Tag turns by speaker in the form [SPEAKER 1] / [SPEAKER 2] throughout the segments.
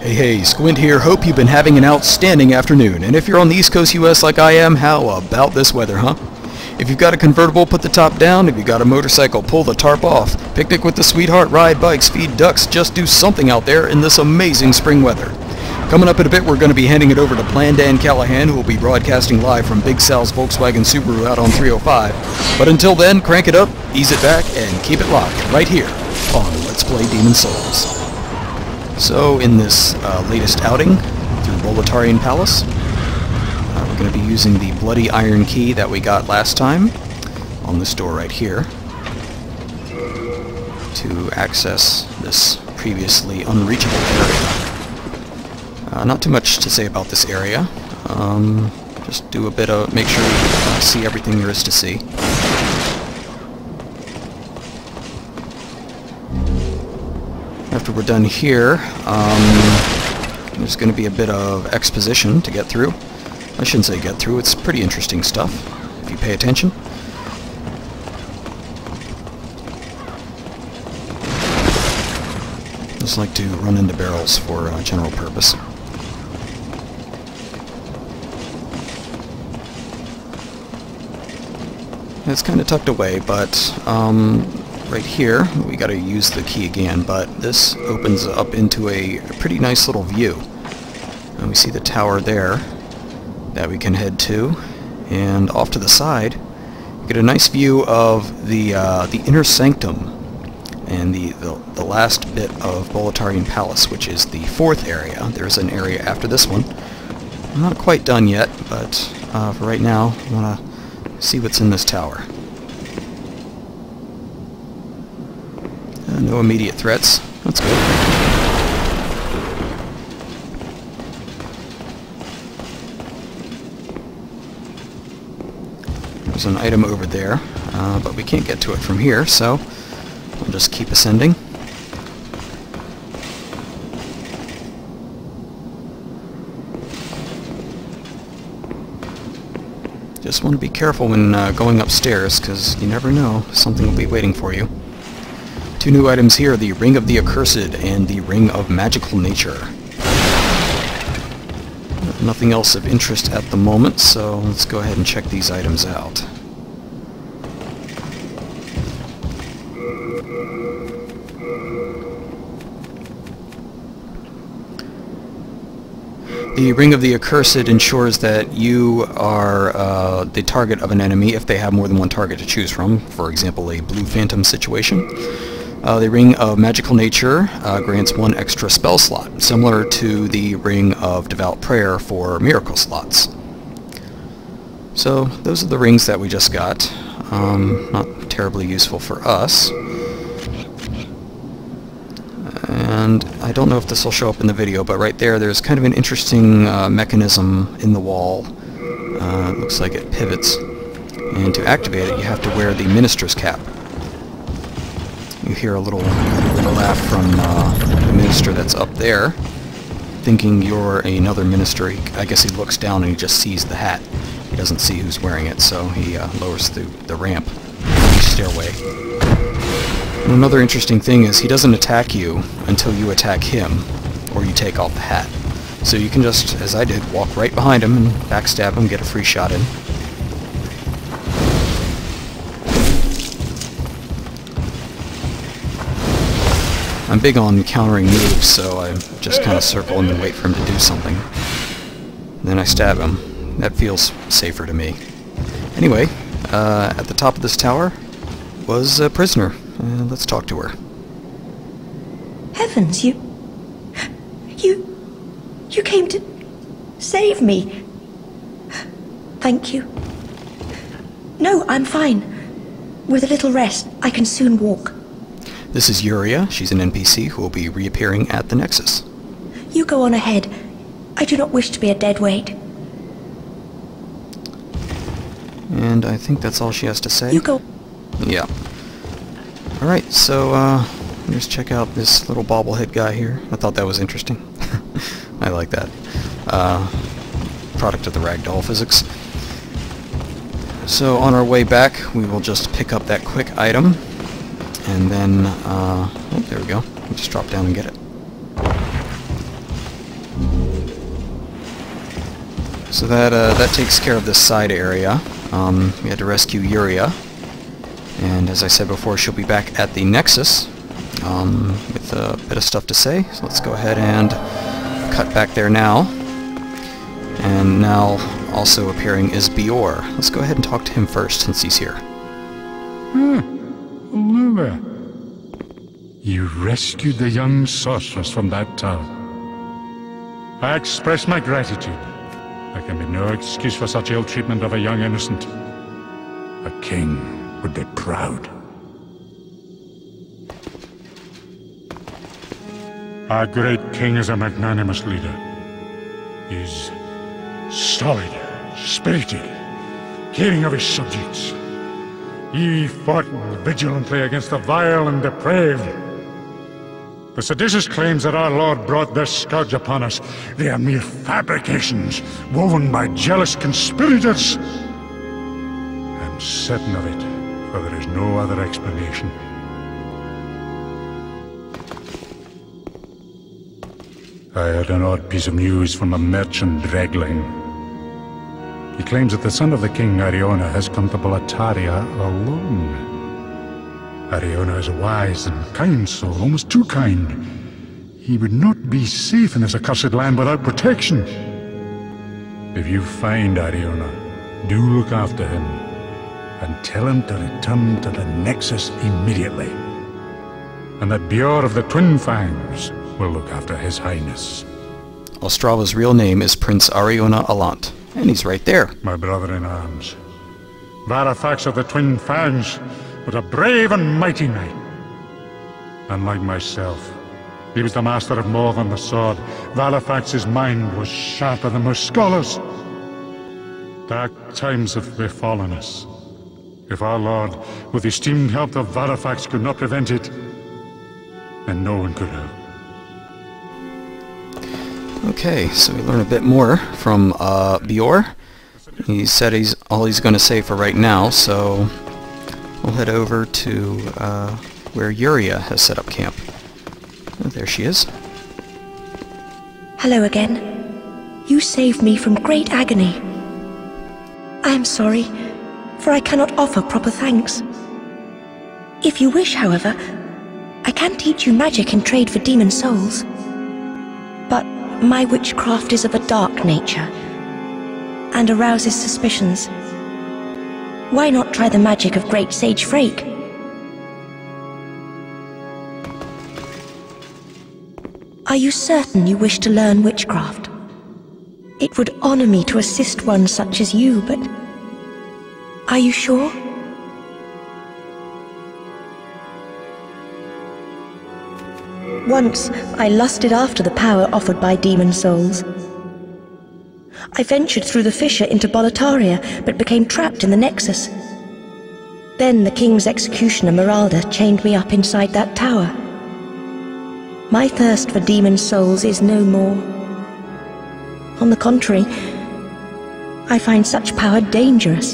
[SPEAKER 1] Hey, Squint here. Hope you've been having an outstanding afternoon. And if you're on the East Coast US like I am, how about this weather, huh? If you've got a convertible, put the top down. If you've got a motorcycle, pull the tarp off. Picnic with the sweetheart, ride bikes, feed ducks, just do something out there in this amazing spring weather. Coming up in a bit, we're going to be handing it over to Blandan Callahan, who will be broadcasting live from Big Sal's Volkswagen Subaru out on 305. But until then, crank it up, ease it back, and keep it locked right here on Let's Play Demon's Souls. So, in this latest outing through Boletarian Palace, we're going to be using the bloody iron key that we got last time on this door right here to access this previously unreachable area. Not too much to say about this area. Just do a bit of, make sure you see everything there is to see. After we're done here, there's going to be a bit of exposition to get through. I shouldn't say get through, it's pretty interesting stuff, if you pay attention. Just like to run into barrels for general purpose. It's kind of tucked away, but right here, we got to use the key again, but this opens up into a pretty nice little view. And we see the tower there that we can head to, and off to the side, we get a nice view of the inner sanctum and the last bit of Boletarian Palace, which is the fourth area. There's an area after this one. I'm not quite done yet, but for right now, I want to see what's in this tower. No immediate threats. That's good. There's an item over there, but we can't get to it from here, so we'll just keep ascending. Just want to be careful when going upstairs, because you never know, something will be waiting for you. Two new items here, the Ring of the Accursed and the Ring of Magical Nature. Nothing else of interest at the moment, so let's go ahead and check these items out. The Ring of the Accursed ensures that you are the target of an enemy if they have more than one target to choose from, for example a Blue Phantom situation. The Ring of Magical Nature grants one extra spell slot, similar to the Ring of Devout Prayer for miracle slots. So those are the rings that we just got. Not terribly useful for us. And I don't know if this will show up in the video, but right there's kind of an interesting mechanism in the wall. It looks like it pivots. And to activate it, you have to wear the Minister's Cap. You hear a little laugh from the minister that's up there, thinking you're another minister. I guess he looks down and he just sees the hat. He doesn't see who's wearing it, so he lowers the ramp, the stairway. And another interesting thing is he doesn't attack you until you attack him, or you take off the hat. So you can just, as I did, walk right behind him and backstab him, get a free shot in. I'm big on countering moves, so I just kind of circle him and wait for him to do something. Then I stab him. That feels safer to me. Anyway, at the top of this tower was a prisoner. Let's talk to her.
[SPEAKER 2] Heavens, you came to save me. Thank you. No, I'm fine. With a little rest, I can soon walk.
[SPEAKER 1] This is Yuria. She's an NPC who will be reappearing at the Nexus.
[SPEAKER 2] You go on ahead. I do not wish to be a dead weight.
[SPEAKER 1] And I think that's all she has to say.
[SPEAKER 2] You go.
[SPEAKER 1] Yeah. Alright, so let's check out this little bobblehead guy here. I thought that was interesting. I like that. Product of the ragdoll physics. So on our way back, we will just pick up that quick item. And then, oh, there we go. We'll just drop down and get it. So that takes care of this side area. We had to rescue Yuria. And as I said before, she'll be back at the Nexus with a bit of stuff to say. So let's go ahead and cut back there now. And now also appearing is Bior. Let's go ahead and talk to him first since he's here.
[SPEAKER 3] Hello there. You rescued the young sorceress from that tower. I express my gratitude. There can be no excuse for such ill treatment of a young innocent. A king would be proud. Our great king is a magnanimous leader. He's solid, spirited, caring of his subjects. He fought vigilantly against the vile and depraved. The seditious claims that our Lord brought this scourge upon us, they are mere fabrications, woven by jealous conspirators. I'm certain of it, for there is no other explanation. I heard an odd piece of news from a merchant Dregling. He claims that the son of the king, Ariona, has come to Boletaria alone. Ariona is a wise and kind soul, almost too kind. He would not be safe in this accursed land without protection. If you find Ariona, do look after him, and tell him to return to the Nexus immediately. And that Bior of the Twin Fangs will look after His Highness.
[SPEAKER 1] Ostrava's real name is Prince Ariona Alant, and he's right there.
[SPEAKER 3] My brother in arms. Varafax of the Twin Fangs was a brave and mighty knight. Unlike myself, he was the master of more than the sword. Varafax's mind was sharper than most scholars. Dark times have befallen us. If our Lord, with the esteemed help of Varafax, could not prevent it, then no one could have.
[SPEAKER 1] Okay, so we learn a bit more from Bior. He said all he's going to say for right now, so we'll head over to where Yuria has set up camp. Oh, there she is.
[SPEAKER 2] Hello again. You saved me from great agony. I am sorry, for I cannot offer proper thanks. If you wish, however, I can teach you magic in trade for demon souls. But my witchcraft is of a dark nature, and arouses suspicions. Why not try the magic of Great Sage Frake? Are you certain you wish to learn witchcraft? It would honor me to assist one such as you, but are you sure? Once, I lusted after the power offered by demon souls. I ventured through the fissure into Boletaria, but became trapped in the Nexus. Then the king's executioner, Meralda, chained me up inside that tower. My thirst for demon souls is no more. On the contrary, I find such power dangerous.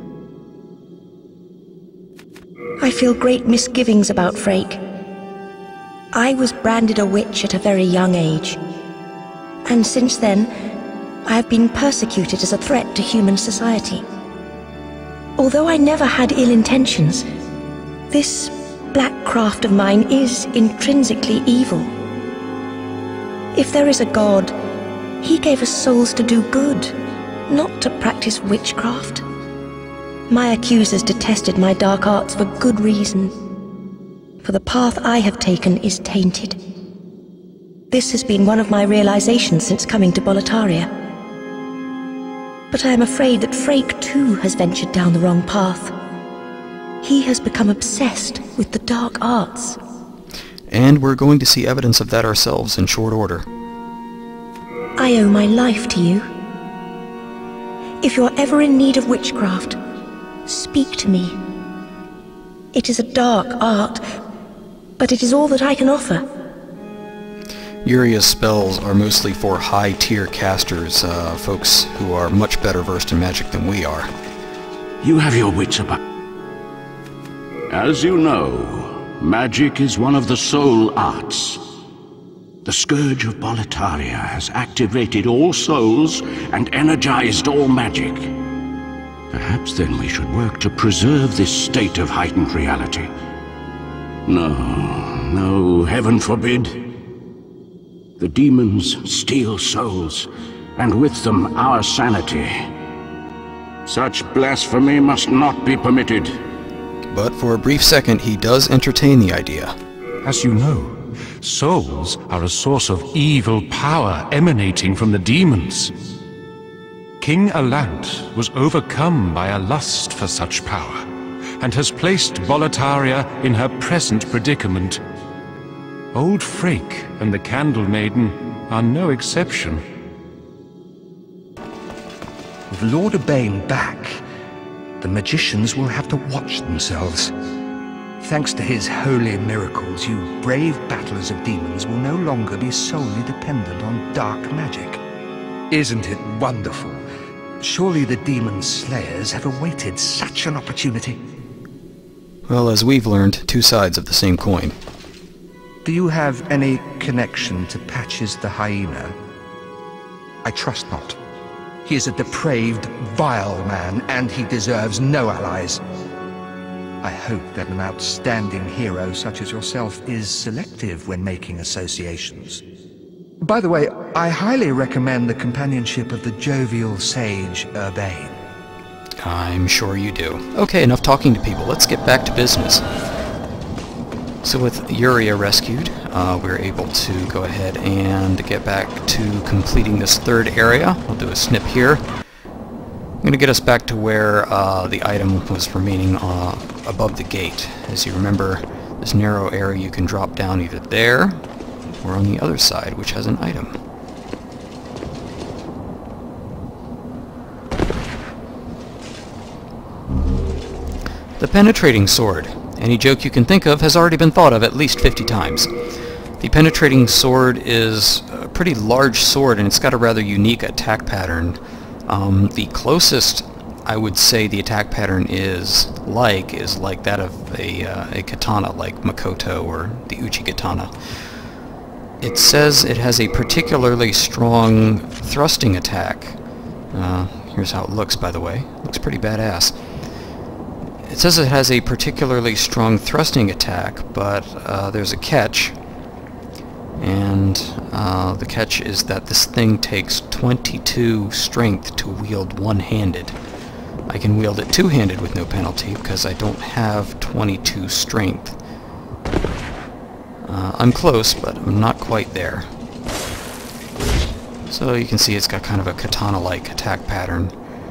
[SPEAKER 2] I feel great misgivings about Frake. I was branded a witch at a very young age, and since then, I have been persecuted as a threat to human society. Although I never had ill intentions, this black craft of mine is intrinsically evil. If there is a God, he gave us souls to do good, not to practice witchcraft. My accusers detested my dark arts for good reason, for the path I have taken is tainted. This has been one of my realizations since coming to Boletaria. But I am afraid that Frake too has ventured down the wrong path. He has become obsessed with the dark arts.
[SPEAKER 1] And we're going to see evidence of that ourselves in short order.
[SPEAKER 2] I owe my life to you. If you are ever in need of witchcraft, speak to me. It is a dark art, but it is all that I can offer.
[SPEAKER 1] Yuria's spells are mostly for high-tier casters, folks who are much better versed in magic than we are.
[SPEAKER 4] You have your wits about. As you know, magic is one of the soul arts. The Scourge of Boletaria has activated all souls and energized all magic. Perhaps then we should work to preserve this state of heightened reality. No, heaven forbid. The demons steal souls, and with them our sanity. Such blasphemy must not be permitted.
[SPEAKER 1] But for a brief second, he does entertain the idea.
[SPEAKER 3] As you know, souls are a source of evil power emanating from the demons. King Alant was overcome by a lust for such power, and has placed Boletaria in her present predicament. Old Frake and the Candle Maiden are no exception.
[SPEAKER 5] With Lord Urbane back, the magicians will have to watch themselves. Thanks to his holy miracles, you brave battlers of demons will no longer be solely dependent on dark magic. Isn't it wonderful? Surely the demon slayers have awaited such an opportunity.
[SPEAKER 1] Well, as we've learned, two sides of the same coin.
[SPEAKER 5] Do you have any connection to Patches the Hyena? I trust not. He is a depraved, vile man, and he deserves no allies. I hope that an outstanding hero such as yourself is selective when making associations. By the way, I highly recommend the companionship of the jovial sage Urbane.
[SPEAKER 1] I'm sure you do. Okay, enough talking to people. Let's get back to business. So with Yuria rescued, we're able to go ahead and get back to completing this third area. I'll do a snip here. I'm going to get us back to where the item was remaining above the gate. As you remember, this narrow area you can drop down either there or on the other side, which has an item. The penetrating sword. Any joke you can think of has already been thought of at least 50 times. The penetrating sword is a pretty large sword, and it's got a rather unique attack pattern. The closest I would say the attack pattern is like that of a katana, like Makoto or the Uchi katana. It says it has a particularly strong thrusting attack. Here's how it looks, by the way. It looks pretty badass. It says it has a particularly strong thrusting attack, but there's a catch. And the catch is that this thing takes 22 strength to wield one-handed. I can wield it two-handed with no penalty because I don't have 22 strength. I'm close, but I'm not quite there. So you can see it's got kind of a katana-like attack pattern.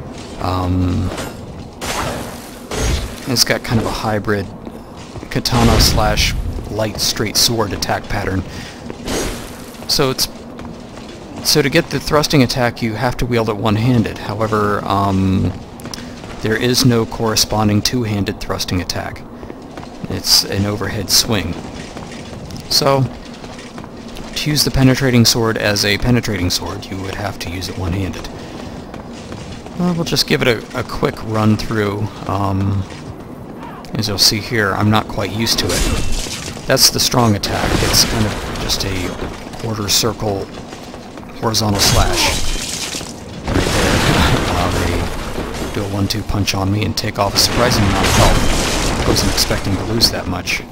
[SPEAKER 1] It's got kind of a hybrid katana slash light straight sword attack pattern. So to get the thrusting attack you have to wield it one-handed. However, there is no corresponding two-handed thrusting attack. It's an overhead swing. So to use the penetrating sword as a penetrating sword, you would have to use it one-handed. We'll just give it a quick run through. As you'll see here, I'm not quite used to it. That's the strong attack. It's kind of just a quarter circle horizontal slash. Right there. They do a 1-2 punch on me and take off a surprising amount of health. I wasn't expecting to lose that much.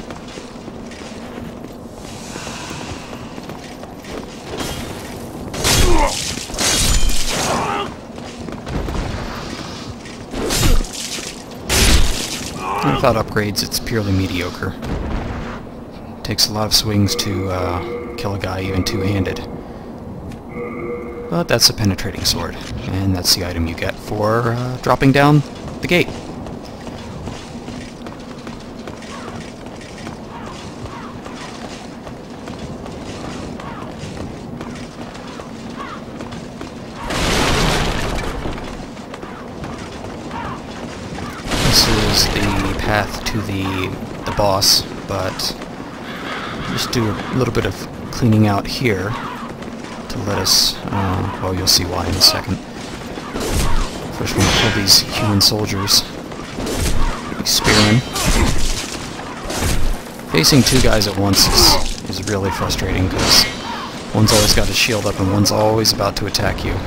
[SPEAKER 1] Without upgrades, it's purely mediocre. Takes a lot of swings to kill a guy even two-handed. But that's a penetrating sword, and that's the item you get for dropping down the gate. This is the path to the boss, but just do a little bit of cleaning out here to let us, well, you'll see why in a second. First we're going to kill these human soldiers. These spearmen. Facing two guys at once is is really frustrating because one's always got his shield up and one's always about to attack you.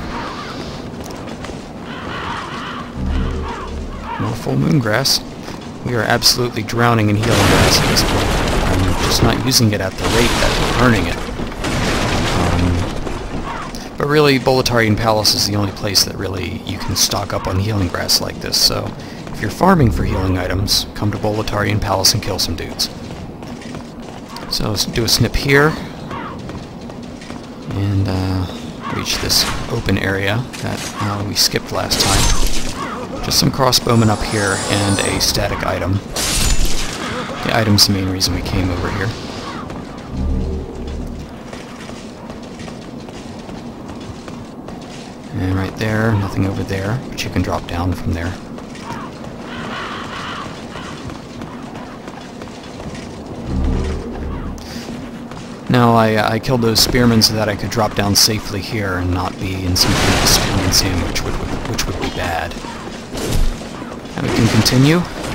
[SPEAKER 1] More full moon grass. We are absolutely drowning in healing grass at this point. I'm just not using it at the rate that we're earning it. But really, Boletarian Palace is the only place that really you can stock up on healing grass like this, so if you're farming for healing items, come to Boletarian Palace and kill some dudes. So let's do a snip here, and reach this open area that we skipped last time. Just some crossbowmen up here, and a static item. The item's the main reason we came over here. And right there, nothing over there, but you can drop down from there. Now, I killed those spearmen so that I could drop down safely here and not be in some kind of a spearman sandwich, which would be bad. And we can continue.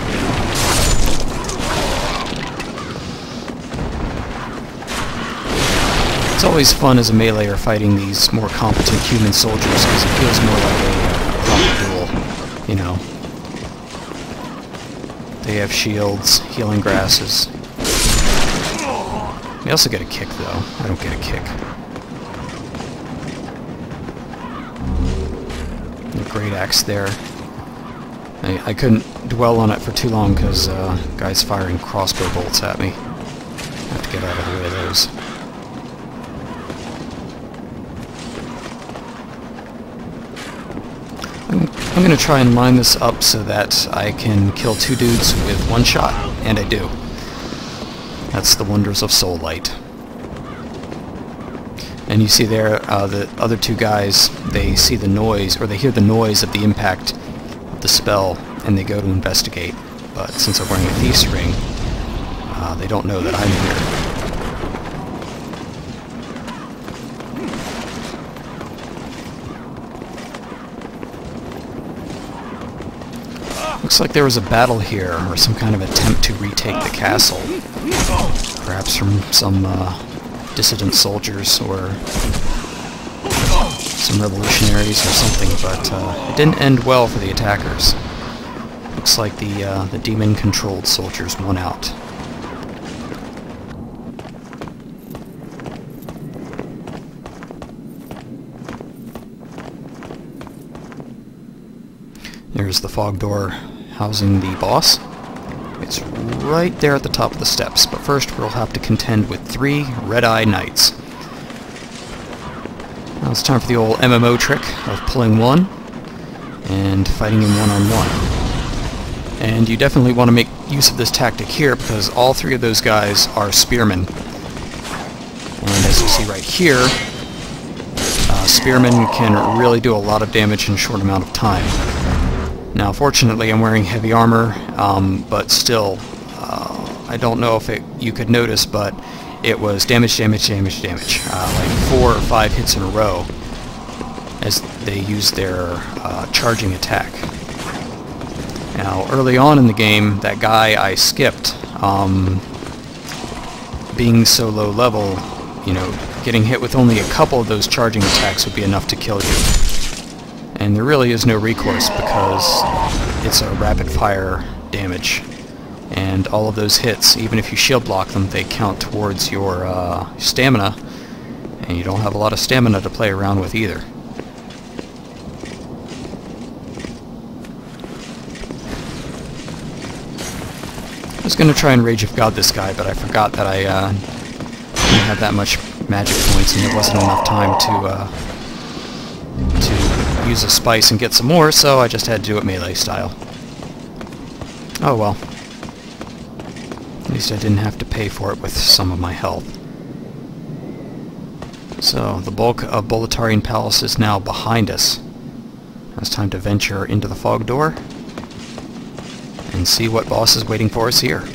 [SPEAKER 1] It's always fun as a meleeer fighting these more competent human soldiers because it feels more like a proper duel, you know. They have shields, healing grasses. They also get a kick, though. I don't get a kick. The great axe there. I couldn't dwell on it for too long because guys firing crossbow bolts at me. I have to get out of the way of those. I'm going to try and line this up so that I can kill 2 dudes with 1 shot, and I do. That's the wonders of Soul Light. And you see there, the other 2 guys, they see the noise, or they hear the noise of the impact of the spell, and they go to investigate. But since I'm wearing a thief's ring, they don't know that I'm here. Looks like there was a battle here, or some kind of attempt to retake the castle. Perhaps from some dissident soldiers, or some revolutionaries or something, but it didn't end well for the attackers. Looks like the demon-controlled soldiers won out. There's the fog door housing the boss. It's right there at the top of the steps, but first we'll have to contend with 3 red-eye knights. Now it's time for the old MMO trick of pulling one and fighting him one-on-one. And you definitely want to make use of this tactic here because all 3 of those guys are spearmen. And as you see right here, spearmen can really do a lot of damage in a short amount of time. Now, fortunately, I'm wearing heavy armor, but still, I don't know if you could notice, but it was damage, damage, damage, damage. Like 4 or 5 hits in a row as they used their charging attack. Now, early on in the game, that guy I skipped, being so low level, you know, getting hit with only a couple of those charging attacks would be enough to kill you. And there really is no recourse because it's a rapid-fire damage. And all of those hits, even if you shield block them, they count towards your stamina. And you don't have a lot of stamina to play around with either. I was going to try and Rage of God this guy, but I forgot that I didn't have that much magic points and there wasn't enough time to use a spice and get some more, so I just had to do it melee style. Oh well. At least I didn't have to pay for it with some of my health. So, the bulk of Boletarian Palace is now behind us. Now it's time to venture into the fog door and see what boss is waiting for us here.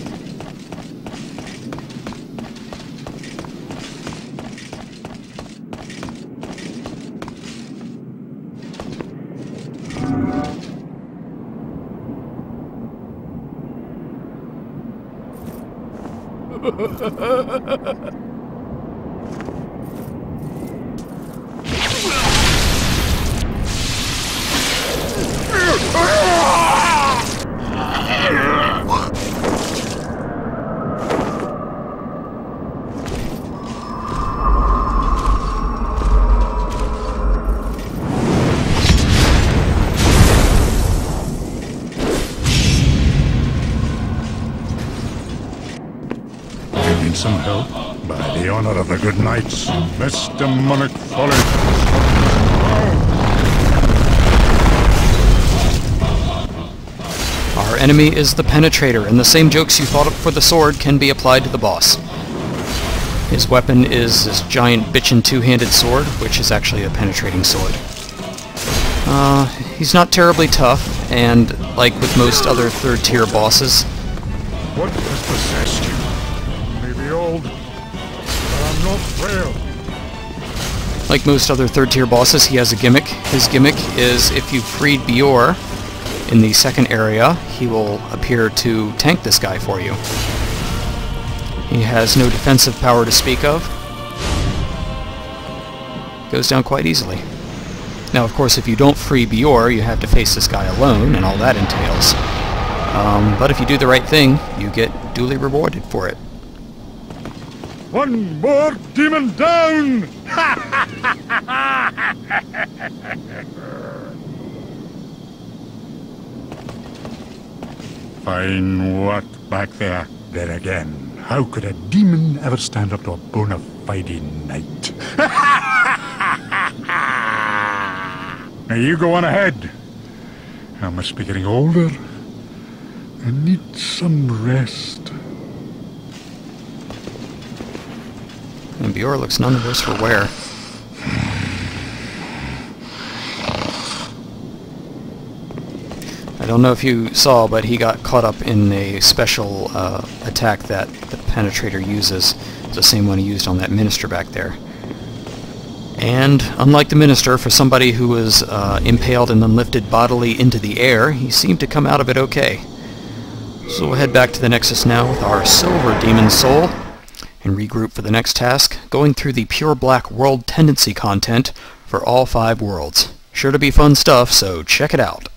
[SPEAKER 3] honor of the good knights, this demonic folly.
[SPEAKER 1] Our enemy is the Penetrator, and the same jokes you thought up for the sword can be applied to the boss. His weapon is this giant bitchin' two-handed sword, which is actually a penetrating sword. He's not terribly tough, and like with most other third-tier bosses...
[SPEAKER 3] What has possessed you? You may be old, but I'm not frail.
[SPEAKER 1] Like most other third-tier bosses, he has a gimmick. His gimmick is if you've freed Bior in the second area, he will appear to tank this guy for you. He has no defensive power to speak of. Goes down quite easily. Now, of course, if you don't free Bior, you have to face this guy alone, and all that entails. But if you do the right thing, you get duly rewarded for it.
[SPEAKER 3] One more demon down! Fine work back there. There again. How could a demon ever stand up to a bona fide knight? Now you go on ahead. I must be getting older. I need some rest.
[SPEAKER 1] And Bior looks none the worse for wear. I don't know if you saw, but he got caught up in a special attack that the Penetrator uses. It's the same one he used on that Minister back there. And, unlike the Minister, for somebody who was impaled and then lifted bodily into the air, he seemed to come out of it okay. So we'll head back to the Nexus now with our Silver Demon Soul, and regroup for the next task, going through the Pure Black World Tendency content for all 5 worlds. Sure to be fun stuff, so check it out.